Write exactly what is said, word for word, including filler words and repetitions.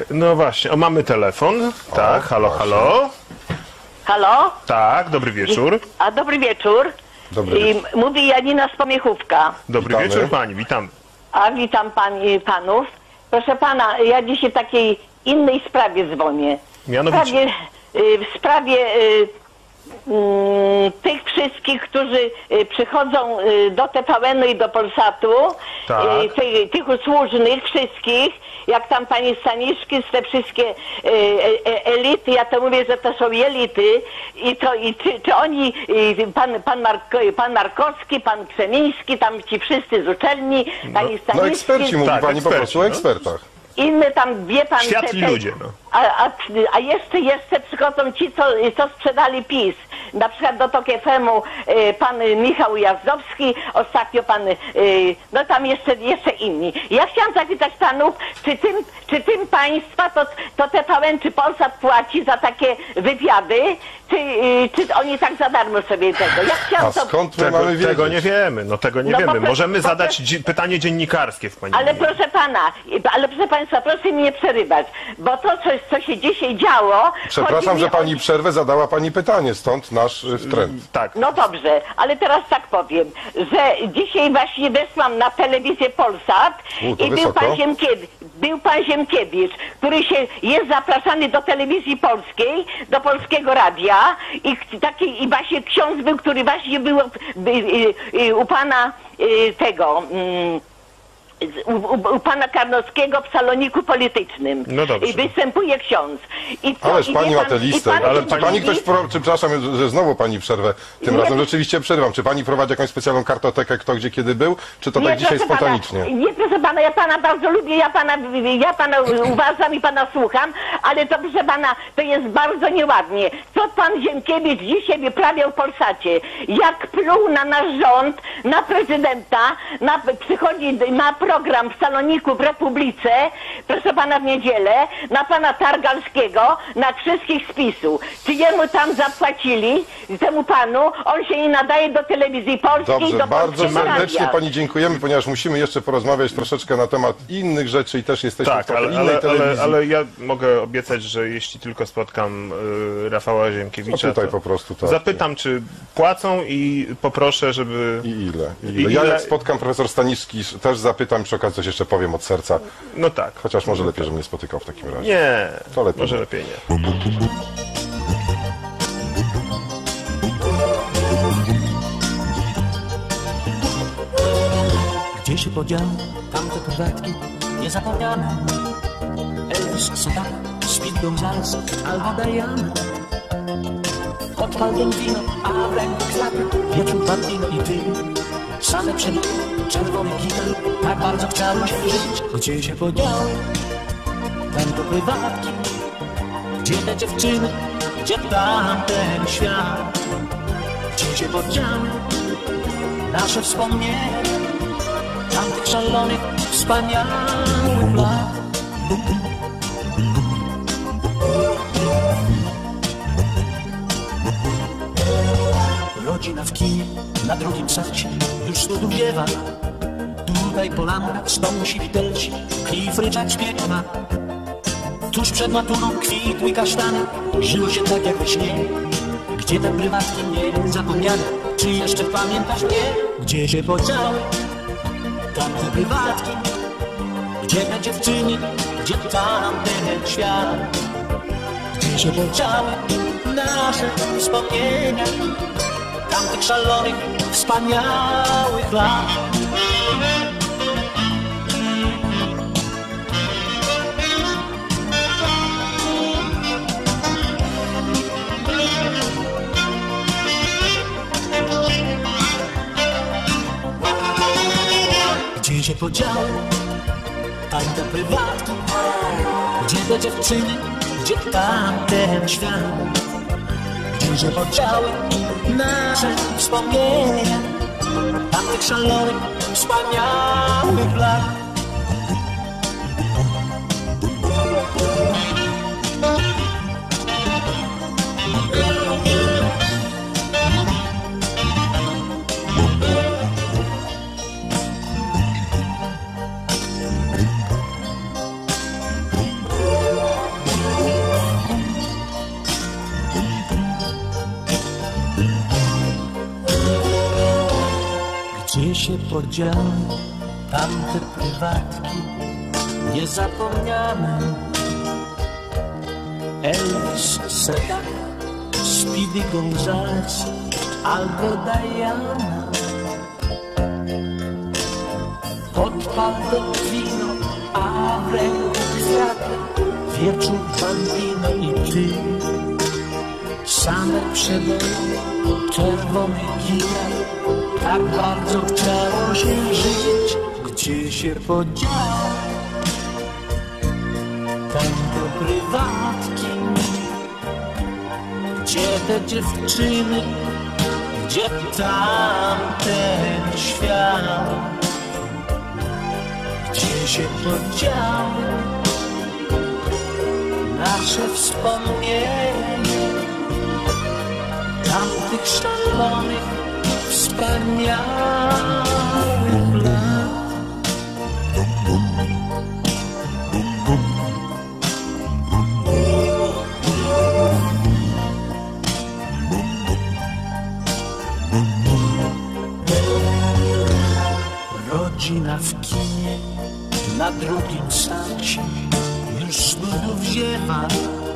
Tak, no właśnie. O, mamy telefon. Tak, halo, halo. Halo? Tak, dobry wieczór. A dobry wieczór. Dobry I wieczór. mówi Janina z Pomiechówka. Dobry Witamy. wieczór pani, witam. A witam pani, panów. Proszę pana, ja dzisiaj w takiej innej sprawie dzwonię. W Mianowicie. sprawie, y, w sprawie y, mm, tych wszystkich, którzy y, przychodzą y, do T V N-u i do Polsatu, Tak. y, tych, tych usłużnych wszystkich, jak tam pani Staniszki, te wszystkie y, e, elity, ja to mówię, że to są elity i to i czy, czy oni, y, pan, pan, Marko, pan Markowski, pan Krzemiński, tam ci wszyscy z uczelni, pani No Staniszki, eksperci, mówi Tak, pani po eksperci, prostu o no. ekspertach. inne tam, wie pan... Światli te- te- ludzie, no. A, a, a jeszcze, jeszcze przychodzą ci, co, co sprzedali PiS. Na przykład do Tok F M-u y, pan Michał Jazdowski, ostatnio pan, y, no tam jeszcze, jeszcze inni. Ja chciałam zapytać panów, czy tym, czy tym państwa to, to T V N czy Polsat płaci za takie wywiady, czy, y, czy oni tak za darmo sobie tego? Ja chciałam A to... skąd my Tego, mamy wiedzieć? tego nie wiemy, no tego nie No bo wiemy. proszę- Możemy bo zadać proszę- dzi- pytanie dziennikarskie w pani. Ale proszę pana, ale proszę państwa, proszę mi nie przerywać, bo to, co, co się dzisiaj działo... Przepraszam, chodzi że mi pani o... przerwę, zadała pani pytanie, stąd nasz y, trend. Tak. No dobrze, ale teraz tak powiem, że dzisiaj właśnie weszłam na telewizję Polsat U, to i był wysoko. pan, Ziemkiewicz, był pan Ziemkiewicz, który się jest zapraszany do telewizji polskiej, do Polskiego Radia i k- taki i właśnie ksiądz był, który właśnie był by, y, y, u pana y, tego... Mm, u, u, u pana Karnowskiego w saloniku politycznym. No dobrze. I występuje ksiądz. I co, Ależ i pani wie ma pan- tę i listę. pan Ale ale czy pani- pani ktoś, pro, czy, przepraszam, że znowu pani przerwę, tym Nie, razem to- rzeczywiście przerywam. Czy pani prowadzi jakąś specjalną kartotekę, kto gdzie kiedy był, czy to tak dzisiaj proszę spontanicznie? Pana, nie, proszę pana, ja pana bardzo lubię, ja pana, ja pana uważam i pana słucham, ale to, proszę pana, to jest bardzo nieładnie. Co pan Ziemkiewicz dzisiaj wyprawiał w Polsacie? Jak pluł na nasz rząd, na prezydenta, na, przychodzi na program w Saloniku w Republice, proszę pana, w niedzielę, na pana Targalskiego, na wszystkich z PiSu. Czy jemu tam zapłacili, temu panu, on się nie nadaje do telewizji polskiej, Dobrze, do bardzo Polskiego serdecznie Radia. pani dziękujemy, ponieważ musimy jeszcze porozmawiać troszeczkę na temat innych rzeczy i też jesteśmy Tak, w trochę ale, innej ale, ale, telewizji. ale ja mogę obiecać, że jeśli tylko spotkam y, Rafała Ziemkiewicza, No tutaj to po prostu tak. zapytam, czy płacą i poproszę, żeby... I ile? I I ile? Ja ile- jak spotkam profesor Staniszki, też zapytam, przy okazji coś jeszcze powiem od serca. No tak. Chociaż może lepiej, żebym nie spotykał w takim razie. Nie, To lepiej może nie. lepiej nie. Gdzie się podziały tamte prywatki niezapomniane? Elvis Sutton, Speed Gonzales albo Diana. Odpal ten wino, a w ręku kwiaty, wieczór Bambino i ty. Same przeloty, czerwony gitar, tak bardzo chciałem się żyć. Gdzie się podziały tamte prywatki? Gdzie te dziewczyny, gdzie tamten świat? Gdzie się podziały nasze wspomnienia tamtych szalonych, wspaniałych lat? Rodzina w kinie, na drugim sacie, już studowiewa. Tutaj polanka, stąsi widelci, klif ryczak śpiewa. Tuż przed maturą kwitły kasztany, żyło się tak jak we śnie. Gdzie te prywatki niezapomniane, czy jeszcze pamiętasz mnie? Gdzie się podziały tamte prywatki? Gdzie te dziewczyny, gdzie tamten świat? Gdzie się podziały nasze wspomnienia tamtych szalonych, wspaniałych lat? Gdzie się podziały tamte prywatki? Gdzie te dziewczyny, gdzie tamten świat? Gdzie się podziały nasze wspomnienia tamtych szalonych, wspaniałych lat? podziały, tamte prywatki niezapomniane. Elvis Sedan, Speedy Gonzales albo Diana. Podpal do wino, a w ręku kwiaty, wieczór bambino i ty. Same przeboje, czerwony gitar, tak bardzo chciało się żyć. Gdzie się podziały tamte prywatki? Gdzie te dziewczyny? Gdzie tamten świat? Gdzie się podziały nasze wspomnienia tamtych szalonych, wspaniałych lat? Rodzina w kinie, na drugim seansie już znów ziewa.